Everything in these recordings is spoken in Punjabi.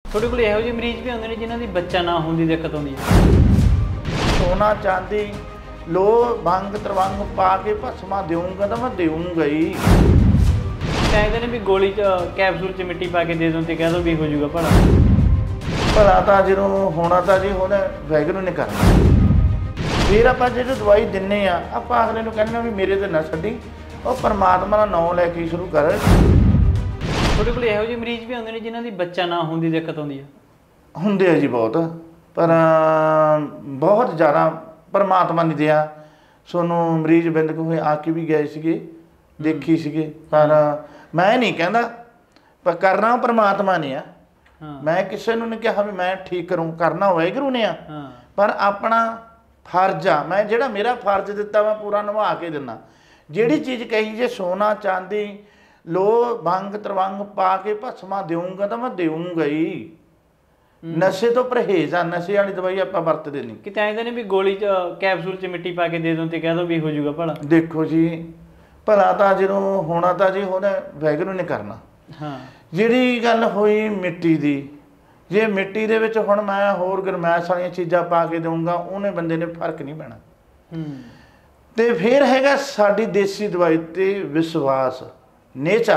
ਤੁਹਾਡੇ ਕੋਲ ਇਹੋ ਜਿਹੇ ਮਰੀਜ਼ ਵੀ ਹੁੰਦੇ ਨੇ ਜਿਨ੍ਹਾਂ ਦੀ ਬੱਚਾ ਨਾ ਹੋਣ ਦੀ ਦਿੱਕਤ ਆਉਂਦੀ ਹੈ। सोना चांदी लो भंग तरवंग पा के भस्मा देऊंगा तो मैं देऊंगा ही। ਕਹਿੰਦੇ ਨੇ ਵੀ ਗੋਲੀ ਚ ਕੈਪਸੂਲ ਚ ਮਿੱਟੀ ਪਾ ਕੇ ਦੇ ਦੋ ਤੇ ਕਹਿ ਦੋ ਵੀ ਹੋ ਜਾਊਗਾ ਭਲਾ। भला तो जो होना तो जी होना वैगरू ने करना। फिर आप जो दवाई दिने आप अगले को कहने भी मेरे तो ना छड्डी और परमात्मा का नाम लैके शुरू कर। ਤੁਹਾਡੇ ਕੋਲ ਇਹੋ ਜਿਹੇ ਮਰੀਜ਼ ਵੀ ਹੁੰਦੇ ਨੇ ਜਿਨ੍ਹਾਂ ਦੀ ਬੱਚਾ ਨਾ ਹੋਣ ਦੀ ਦਿੱਕਤ ਆਉਂਦੀ ਹੈ। ਹੁੰਦੇ ਆ ਜੀ ਬਹੁਤ, ਪਰ ਬਹੁਤ ਜ਼ਿਆਦਾ ਪਰਮਾਤਮਾ ਨੇ ਦਿਆ। ਸਾਨੂੰ ਮਰੀਜ਼ ਬਿੰਦ ਕੋਲ ਆ ਕੇ ਵੀ ਗਏ ਸੀਗੇ, ਦੇਖੀ ਸੀਗੇ, ਪਰ ਮੈਂ ਨਹੀਂ ਕਹਿੰਦਾ, ਪਰ ਕਰਨਾ ਪਰਮਾਤਮਾ ਨੇ ਆ। ਮੈਂ ਕਿਸੇ ਨੂੰ ਨਹੀਂ ਕਿਹਾ ਵੀ ਮੈਂ ਠੀਕ ਕਰੂੰ, ਕਰਨਾ ਵਾਹਿਗੁਰੂ ਨੇ ਆ। ਪਰ ਆਪਣਾ ਫਰਜ਼ ਆ, ਮੈਂ ਜਿਹੜਾ ਮੇਰਾ ਫਰਜ਼ ਦਿੱਤਾ ਮੈਂ ਪੂਰਾ ਨਿਭਾ ਕੇ ਦਿੰਦਾ। ਜਿਹੜੀ ਚੀਜ਼ ਕਹੀ ਜੇ ਸੋਨਾ ਚਾਂਦੀ लो भंग तरवंग पा के भस्मा देऊंगा तो मैं देऊंगा ही। नशे तो परहेज आ, नशे वाली दवाई आप वरतते नहीं। कि कहते हैं भी गोली च कैप्सूल च मिट्टी पा के दे दो तो कह दो भी हो जाऊगा भला। देखो जी भला तो जो होना तो जी होना वैगुरू ने करना। हाँ जिहड़ी गल होई मिट्टी दी, जे मिट्टी दे विच हुण मैं होर गरमैश वाली चीज़ां पा के दूंगा उन्हें बंदे ने फर्क नहीं पैना। ते फिर हैगा साडी देसी दवाई ते विश्वास, नेचा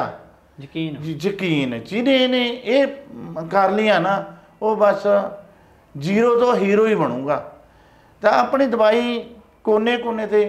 यकीन जिन्हें ने ये कर लिया ना वो बस जीरो तो हीरो ही बनूगा। तो अपनी दवाई कोने कोने ते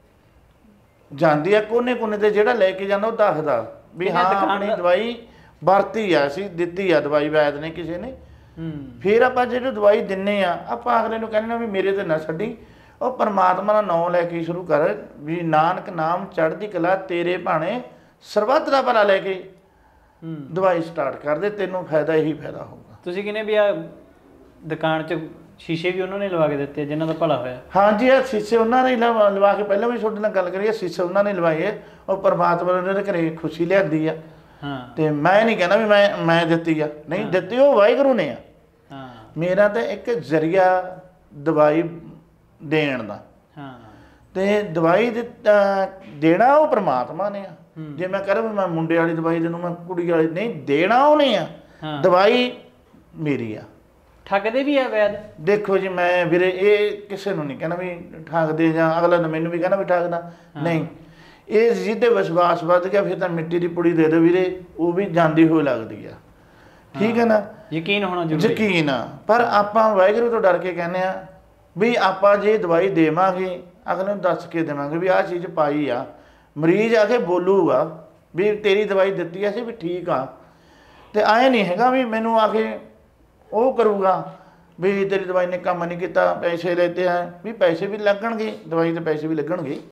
जाती है, कोने कोने ते जिहड़ा लैके जाना वो दसदा भी हाँ अपनी दवाई वरती है, असीं दित्ती है दवाई वैद ने किसी ने। फिर आप जो दवाई दिने आप अगले को कहने भी मेरे तो ना छड्डी और परमात्मा का नाम लैके शुरू कर भी नानक नाम चढ़दी कला तेरे भाणे ਸਰਬੱਤ ਦਾ ਭਲਾ ਲੈ ਕੇ ਦਵਾਈ ਸਟਾਰਟ ਕਰ ਦੇ, ਤੈਨੂੰ ਫਾਇਦਾ ਹੀ ਫਾਇਦਾ ਹੋਊਗਾ। ਤੁਸੀਂ ਕਿਨੇ ਵੀ ਆ ਦੁਕਾਨ 'ਚ ਸ਼ੀਸ਼ੇ ਵੀ ਉਹਨਾਂ ਨੇ ਲਵਾ ਕੇ ਦਿੱਤੇ ਜਿਨ੍ਹਾਂ ਦਾ ਭਲਾ ਹੋਇਆ। ਹਾਂਜੀ ਇਹ ਸ਼ੀਸ਼ੇ ਉਹਨਾਂ ਨੇ ਲਵਾ ਕੇ, ਪਹਿਲਾਂ ਵੀ ਤੁਹਾਡੇ ਨਾਲ ਗੱਲ ਕਰੀਏ, ਸ਼ੀਸ਼ੇ ਉਹਨਾਂ ਨੇ ਲਵਾਏ ਉਹ ਪਰਮਾਤਮਾ ਨੇ ਉਹਦੇ ਘਰੇ ਖੁਸ਼ੀ ਲਿਆਂਦੀ ਆ। ਹਾਂ ਤੇ ਮੈਂ ਨਹੀਂ ਕਹਿੰਦਾ ਵੀ ਮੈਂ ਦਿੱਤੀ ਆ, ਨਹੀਂ ਦਿੱਤੀ ਉਹ ਵਾਹਿਗੁਰੂ ਨੇ ਆ। ਹਾਂ ਮੇਰਾ ਤਾਂ ਇੱਕ ਜ਼ਰੀਆ ਦਵਾਈ ਦੇਣ ਦਾ। ਹਾਂ ਤੇ ਦਵਾਈ ਦੇਣਾ ਉਹ ਪਰਮਾਤਮਾ ਨੇ ਆ। ਜੇ ਮੈਂ ਕਰਾਂ ਵੀ ਮੈਂ ਮੁੰਡੇ ਵਾਲੀ ਦਵਾਈ ਦੇਣੂ, ਮੈਂ ਕੁੜੀ ਵਾਲੀ ਨਹੀਂ, ਦੇਣਾ ਉਹਨੇ ਆ। ਦਵਾਈ ਮੇਰੀ ਆ। ਠੱਗਦੇ ਵੀ ਆ ਵੈਦ। ਦੇਖੋ ਜੀ ਮੈਂ ਵੀਰੇ ਇਹ ਕਿਸੇ ਨੂੰ ਨਹੀਂ ਕਹਿਣਾ ਵੀ ਠੱਗਦੇ ਜਾਂ ਅਗਲਾ ਨੇ ਮੈਨੂੰ ਵੀ ਕਹਿਣਾ ਵੀ ਠੱਗਦਾ ਨਹੀਂ। ਇਹ ਜਿਹਦੇ ਵਿਸ਼ਵਾਸ ਵੱਧ ਗਿਆ ਫਿਰ ਤਾਂ ਮਿੱਟੀ ਦੀ ਪੁੜੀ ਦੇ ਦਿਓ ਵੀਰੇ, ਉਹ ਵੀ ਜਾਂਦੀ ਹੋਈ ਲੱਗਦੀ ਆ। ਠੀਕ ਹੈ ਨਾ, ਯਕੀਨ ਹੋਣਾ ਜ਼ਰੂਰੀ, ਯਕੀਨ ਆ। ਪਰ ਆਪਾਂ ਵਾਹਿਗੁਰੂ ਤੋਂ ਡਰ ਕੇ ਕਹਿੰਦੇ ਆ ਵੀ ਆਪਾਂ ਜੇ ਦਵਾਈ ਦੇਵਾਂਗੇ ਅਗਲੇ ਨੂੰ ਦੱਸ ਕੇ ਦੇਵਾਂਗੇ ਵੀ ਆਹ ਚੀਜ਼ ਪਾਈ ਆ। ਮਰੀਜ਼ ਆ ਕੇ ਬੋਲੂਗਾ ਵੀ ਤੇਰੀ ਦਵਾਈ ਦਿੱਤੀ ਐ ਸੀ ਵੀ ਠੀਕ ਆ। ਤੇ ਆਏ ਨਹੀਂ ਹੈਗਾ ਵੀ ਮੈਨੂੰ ਆ ਕੇ ਉਹ ਕਰੂਗਾ ਵੀ ਤੇਰੀ ਦਵਾਈ ਨੇ ਕੰਮ ਨਹੀਂ ਕੀਤਾ, ਪੈਸੇ ਲੈਤੇ ਆ, ਵੀ ਪੈਸੇ ਵੀ ਲੱਗਣਗੇ, ਦਵਾਈ ਦੇ ਪੈਸੇ ਵੀ ਲੱਗਣਗੇ।